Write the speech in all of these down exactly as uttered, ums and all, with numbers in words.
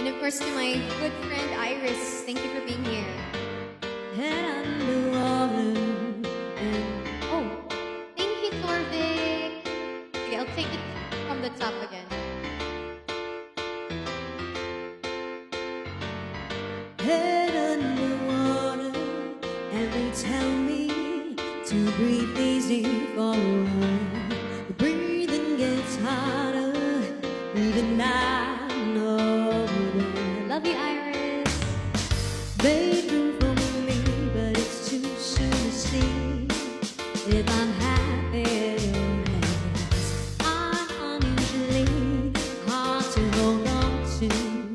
And of course to my good friend Iris, thank you for being here. Head underwater and Oh, thank you Torvik. Okay, I'll take it from the top again. head underwater, and they tell me to breathe easy for a while. The breathing gets harder, even I know that. Love you, Iris. They've been for me, but it's too soon to see if I'm happy in your hands. I'm unusually hard to hold on to.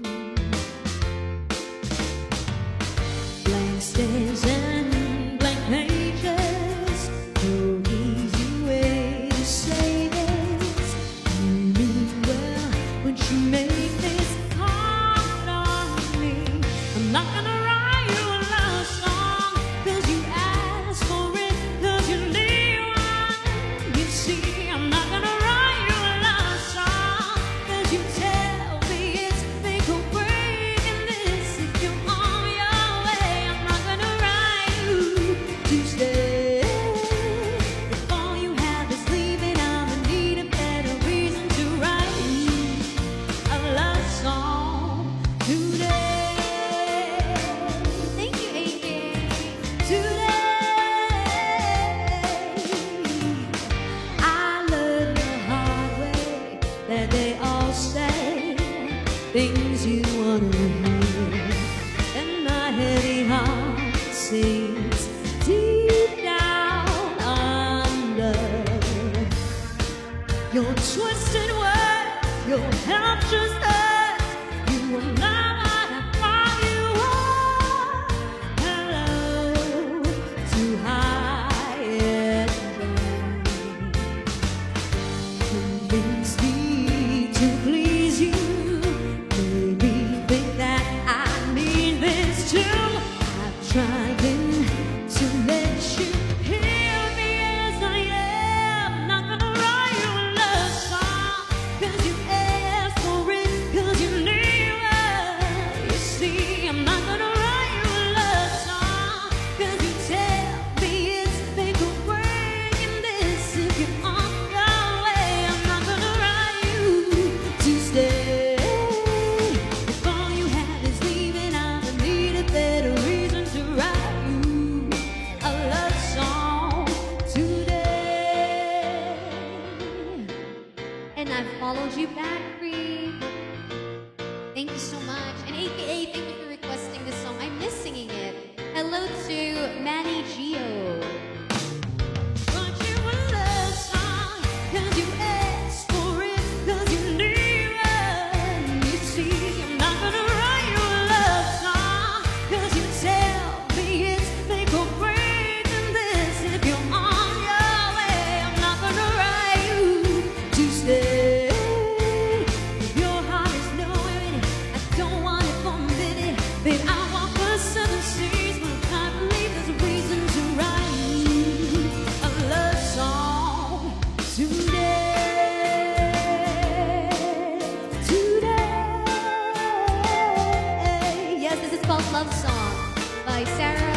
Blank stares and blank pages, no easy way to say this. You mean well when you make this hard on me. I'm not gonna write you a love song, cause you asked for it, cause you need one. You see, I'm not gonna write you a love song, cause you tell me it's make or break in this. If you're on your way, I'm not gonna write you to stay. If all you have is leaving, I'ma need a better reason to write you a love song today. Thank you, A J. Today, I learned the hard way that they all say things you wanna hear, and my heavy heart sinks deep down under your twisted words, your helpless hurt. You are not what I thought you were. Hello to high and dry. Convince me to please you. Maybe think that I need this too. I've tried then to let you hear me as I am. Not gonna write you a love song, cause you asked for it, cause you need one. You see, I'm not gonna write you a love song, cause you tell me it's make or break in this. If you're on your way, I'm not gonna write you to stay. If all you have is leaving, I'ma need a better reason to write you a love song today. And I've followed you back, Bree. Thank you so much. And A K A, thank you for requesting this song. I miss singing it. Hello to Manny Gio. Write you a love song, cause you asked for it, cause you need one. You see, I'm not gonna write you a love song, cause you tell me it's make or break in this. If you're on your way, I'm not gonna write you to stay. If your heart is knowing, I don't want it for a minute, babe, I want the seven seas, but I believe there's a reason to write you a love song today. Today. Yes, this is called Love Song by Sarah